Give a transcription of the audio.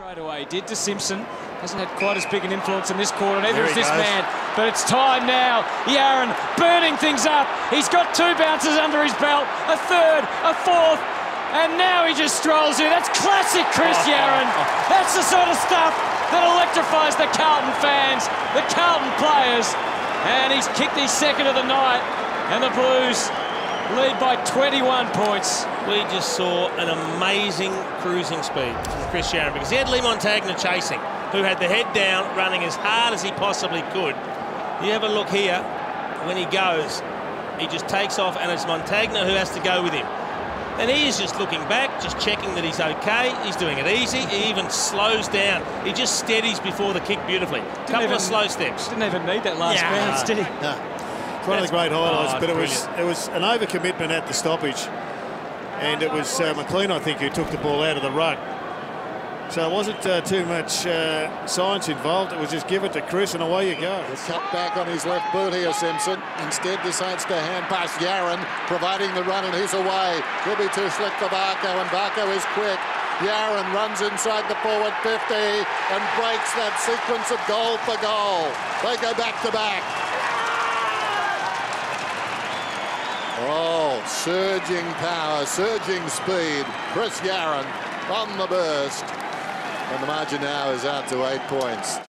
Straight away, did to Simpson. Hasn't had quite as big an influence in this quarter, neither is this man. But it's time now. Yarran burning things up. He's got 2 bounces under his belt, a third, a fourth, and now he just strolls in. That's classic Chris Yarran. That's the sort of stuff that electrifies the Carlton fans, the Carlton players. And he's kicked his second of the night, and the Blues lead by 21 points. We just saw an amazing cruising speed from Chris Yarran because he had Lee Montagna chasing, who had the head down, running as hard as he possibly could. You have a look here, when he goes, he just takes off, and it's Montagna who has to go with him. And he is just looking back, just checking that he's okay. He's doing it easy. He even slows down. He just steadies before the kick beautifully. Couple of slow steps. Didn't even need that last bounce, did he? No. It's one of the great highlights, but it was an overcommitment at the stoppage, and it was McLean, I think, who took the ball out of the ruck. So it wasn't too much science involved. It was just give it to Chris and away you go. The cut back on his left boot here, Simpson. Instead decides to hand pass Yarran, providing the run, and he's away. Will be too slick for Barco, and Barco is quick. Yarran runs inside the forward 50 and breaks that sequence of goal for goal. They go back to back. Oh, surging power, surging speed. Chris Yarran on the burst. And the margin now is out to 8 points.